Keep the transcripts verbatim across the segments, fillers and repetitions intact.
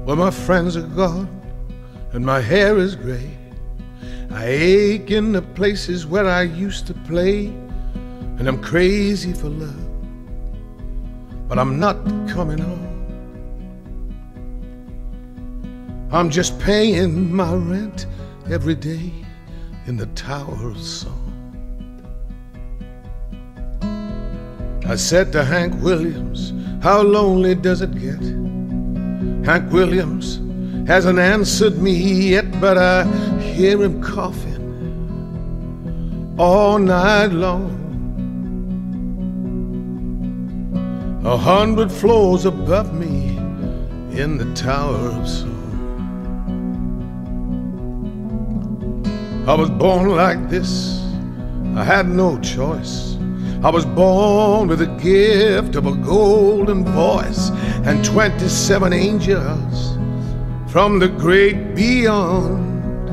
Well, my friends are gone and my hair is gray. I ache in the places where I used to play, and I'm crazy for love, but I'm not coming home. I'm just paying my rent every day in the Tower of Song. I said to Hank Williams, how lonely does it get? Hank Williams hasn't answered me yet, but I hear him coughing all night long. A hundred floors above me in the Tower of Song. I was born like this, I had no choice. I was born with the gift of a golden voice and twenty-seven angels from the great beyond.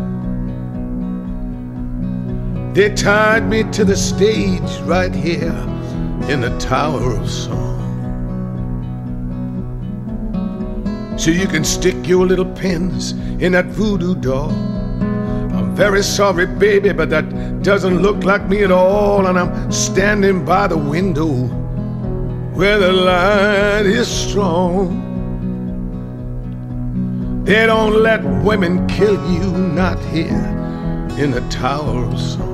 They tied me to the stage right here in the Tower of Song. So you can stick your little pins in that voodoo doll. I'm very sorry, baby, but that doesn't look like me at all. And I'm standing by the window where the light is strong. They don't let women kill you, not here in the Tower of Song.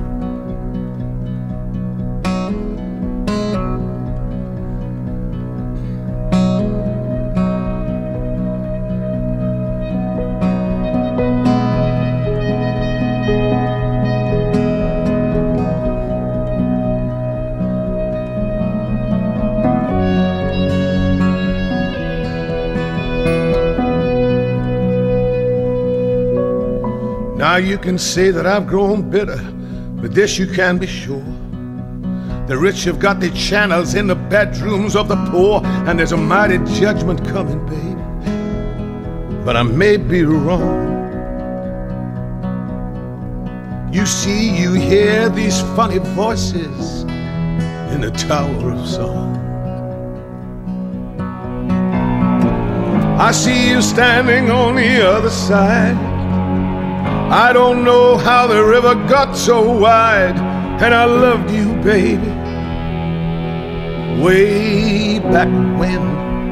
Now you can say that I've grown bitter, but this you can be sure. The rich have got their channels in the bedrooms of the poor, and there's a mighty judgment coming, babe. But I may be wrong. You see, you hear these funny voices in the Tower of Song. I see you standing on the other side. I don't know how the river got so wide, and I loved you, baby, way back when.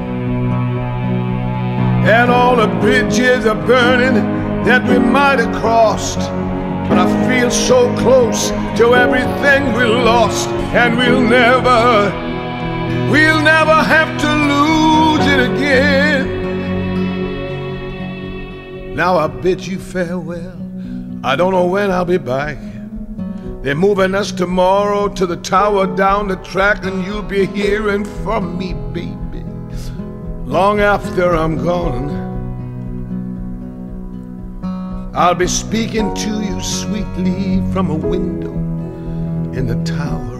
And all the bridges are burning that we might have crossed, but I feel so close to everything we lost, and we'll never, we'll never have to lose it again. Now I bid you farewell. I don't know when I'll be back. They're moving us tomorrow to the tower down the track, and you'll be hearing from me, baby, long after I'm gone. I'll be speaking to you sweetly from a window in the Tower